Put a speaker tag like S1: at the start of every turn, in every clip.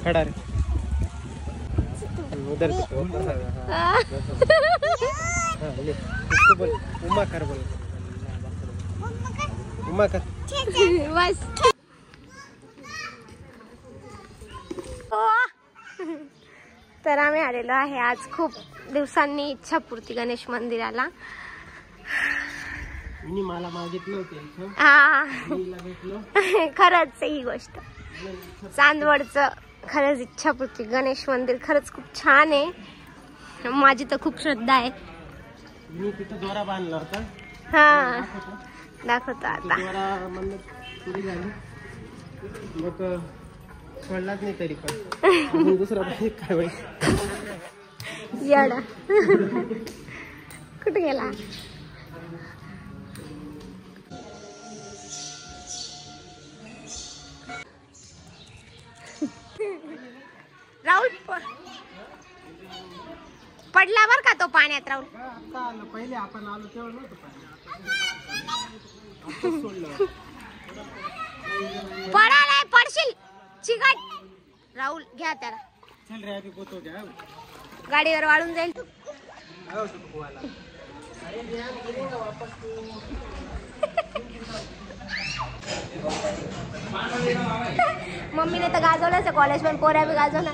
S1: खड़ा रे उधर से इसको बोल उमा कर बोल उमा कर
S2: बस तर आम्ही आलेलो आहे आज खूप दिवसांनी इच्छापूर्ती गणेश मंदिराला.
S1: मला मागितलं होतं
S2: हा खरंच ही गोष्ट चांदवडचं खरंच इच्छापूर्ती गणेश मंदिर खरंच खूप छान आहे. माझी तर खूप श्रद्धा आहे.
S1: मी तिथं दोरा बांधला होता.
S2: हा दाखवतो आता.
S1: दोरा मन्नत पुरी झाली मग सोडलाच नाही तरी पण दुसरा काय बाई
S2: येडा कुठे गेला. राहुल पडला बर का तो पाण्यात. राहुल
S1: पहिले आपण आलो तेव्हा नव्हतं
S2: पडा नाही पडशील चिकट. राहुल घ्या त्याला.
S1: चल रे अभी पोतो घ्या
S2: गाडीवर वाळून जाईल. मम्मीने तर गाजवलंच आहे कॉलेज पण पोऱ्या बी गाजवणार.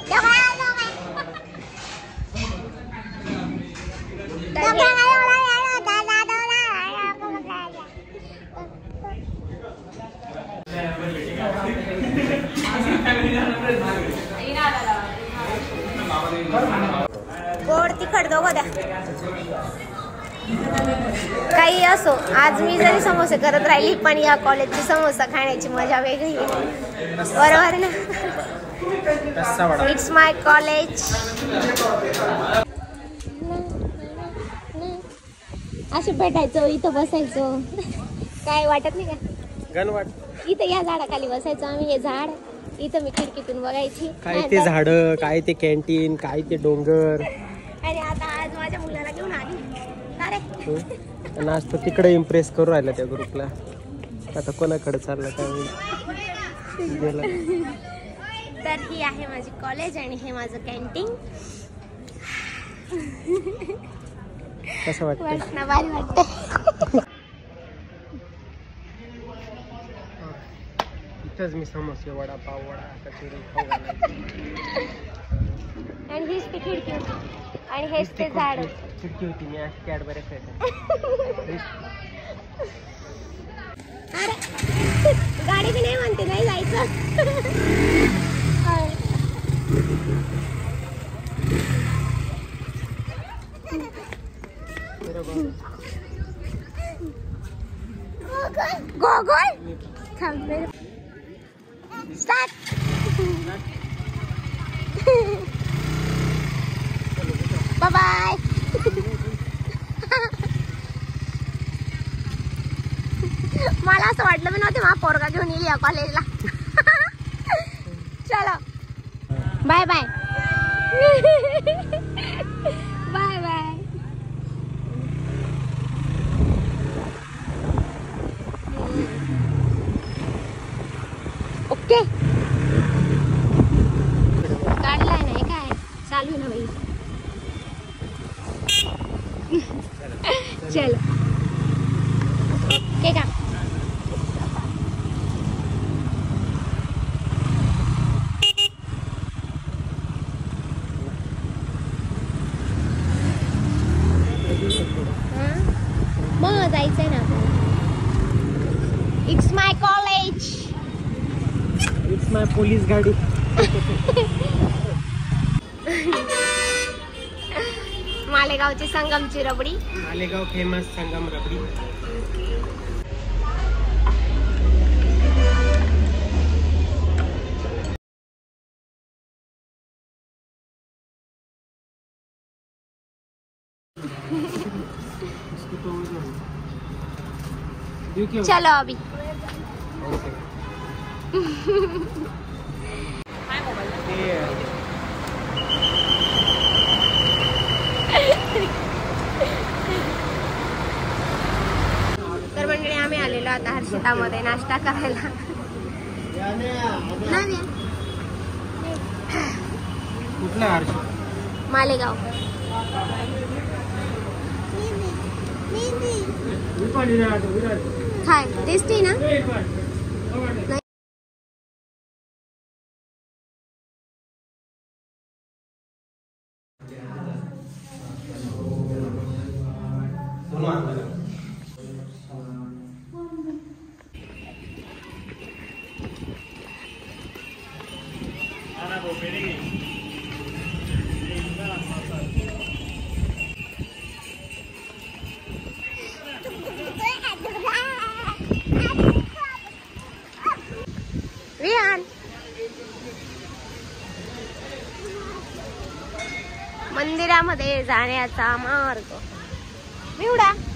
S2: गोड तिखट दोघं द्या. काही असो आज मी जरी समोसे करत राहिली पण या कॉलेजची समोसा खाण्याची मजा वेगळी आहे. बरोबर ना. It's my college. असे भेटायचो इथं बसायचो काय वाटत नाही का.
S1: गण वाट
S2: इथं या झाडाखाली बसायचो आम्ही. हे झाड इथं मी खिडकीतून बघायची.
S1: काय ते झाड काय ते कॅन्टीन काय ते डोंगर.
S2: आणि आता आज माझ्या मुलाला घेऊन आली. अरे
S1: आज तर तिकडे इम्प्रेस करू राहिला त्या ग्रुपला. आता कोणाकडे चाललं काय
S2: तर ही आहे माझी कॉलेज आणि हे माझं कॅन्टीन.
S1: कसं वाटतं.
S2: भारी वाटतं.
S1: इथंच मी समोसे वडापाव वडा कचोरी खाऊ.
S2: आणि हीच ती खिडकी होती आणि हेच ते झाड.
S1: खिडकी होती मी कॅडबरी खायचं.
S2: अरे गाडी बी नाही म्हणते नाही जायचं. गोगोल थांब स्टार्ट. Bye bye. मला असं वाटलं मी नव्हते माझा पोरगा घेऊन येईल या कॉलेजला. चलो bye bye. Bye bye. Okay काढलाय नाही काय चालू ना बाई. चलो ठीक आहे. मग जायचंय ना. It's my college.
S1: It's my police गाडी.
S2: मालेगावची संगमची रबडी.
S1: मालेगाव फेमस संगम रबडी.
S2: चलो अभी. तर मंडळी आम्ही आलेलो आता हर्षितामध्ये नाश्ता करायला.
S1: कुठला आरशी?
S2: मालेगाव. काय टेस्टी ना? रियान मंदिरामध्ये जाण्याचा मार्ग. निवडा.